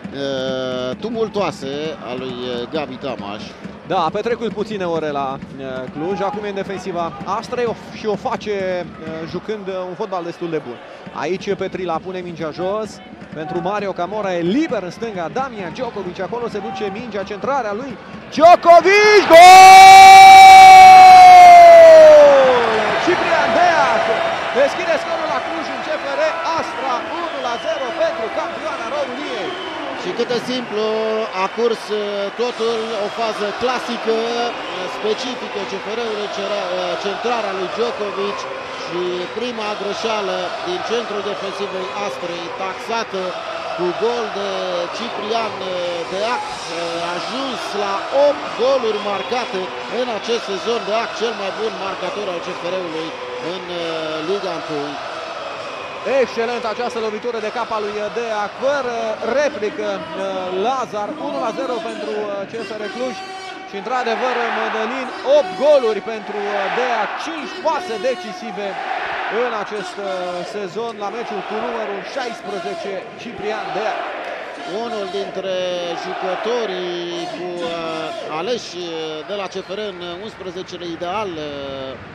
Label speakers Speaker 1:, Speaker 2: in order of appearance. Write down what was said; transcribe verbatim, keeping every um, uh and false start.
Speaker 1: uh, tumultoase a lui Gabi Tamaș.
Speaker 2: Da, a petrecut puține ore la uh, Cluj, acum e în defensiva astră și o face uh, jucând un fotbal destul de bun. Aici Petrila pune mingea jos pentru Mario Camora, e liber în stânga Damian Djokovic, acolo se duce mingea, centrarea lui Djokovic, gol! Ciprian Deac deschide scorul la Cluj în C F R Astra, unu la zero pentru campioana României.
Speaker 1: Și cât de simplu a curs totul, o fază clasică, specifică C F R-ului, centrarea lui Djokovic și prima greșeală din centrul defensivei Astrei, taxată cu gol de Ciprian Deac, a ajuns la opt goluri marcate în acest sezon. Deac, cel mai bun marcator al C F R-ului în Liga unu.
Speaker 2: Excelent această lovitură de cap a lui Deac, fără replică Lazar, unu la zero pentru C F R Cluj și într-adevăr Mădălin, opt goluri pentru Deac, cinci pase decisive în acest sezon la meciul cu numărul șaisprezece, Ciprian Deac.
Speaker 1: Unul dintre jucătorii cu aleși de la C F R în unsprezecele ideal